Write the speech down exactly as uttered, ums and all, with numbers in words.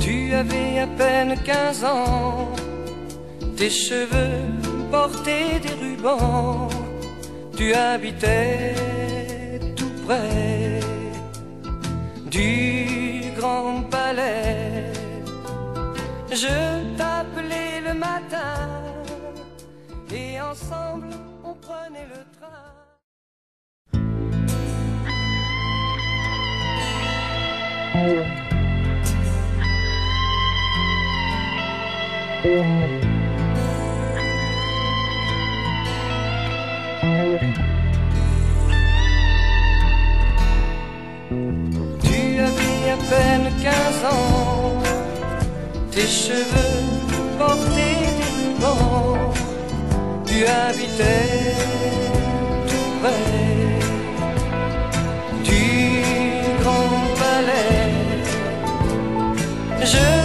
Tu avais à peine quinze ans, tes cheveux portaient des rubans, tu habitais tout près du Grand Palais. Je t'appelais le matin et ensemble on prenait le train. Tu avais à peine quinze ans, tes cheveux portaient des rubans, tu habitais tout près du Grand Palais. Je